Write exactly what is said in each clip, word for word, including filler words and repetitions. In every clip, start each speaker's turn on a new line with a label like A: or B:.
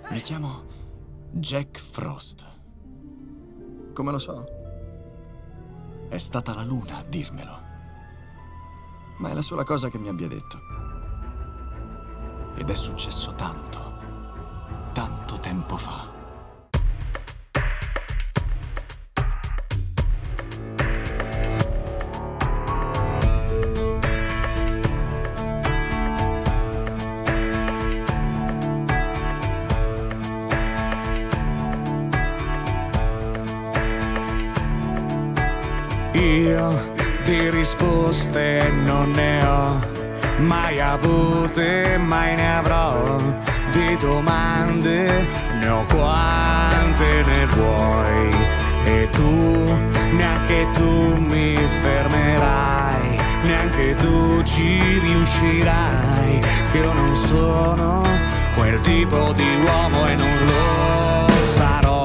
A: Mi chiamo Jack Frost. Come lo so? È stata la luna a dirmelo. Ma è la sola cosa che mi abbia detto. Ed è successo tanto, tanto tempo fa.
B: Io di risposte non ne ho mai avute, mai ne avrò. Di domande ne ho quante ne vuoi. E tu, neanche tu mi fermerai, neanche tu ci riuscirai. Che io non sono quel tipo di uomo e non lo sarò.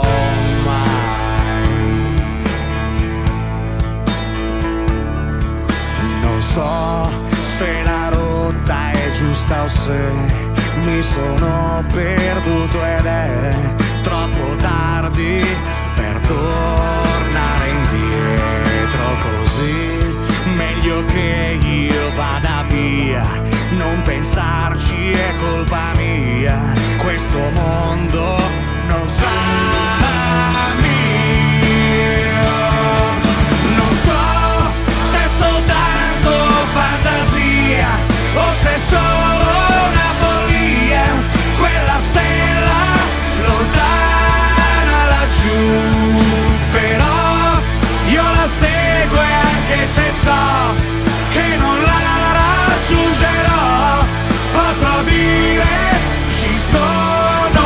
B: Non so se la rotta è giusta o se mi sono perduto ed è troppo tardi per tornare indietro. Così meglio che io vada via, non pensarci è colpa mia. Questo mondo non sarà mio. Non so se è soltanto fantasia o se è solo una follia, quella stella lontana laggiù. Però io la seguo e anche se so che non la raggiungerò, potrò dire ci sono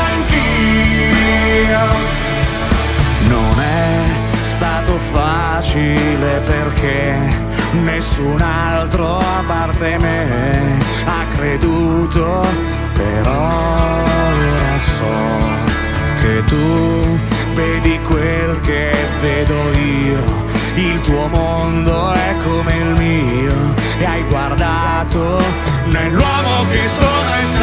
B: anch'io. Non è stato facile perché nessun altro a parte me ha creduto, però ora so che tu vedi quel che vedo io. Il tuo mondo è come il mio e hai guardato nell'uomo che sono e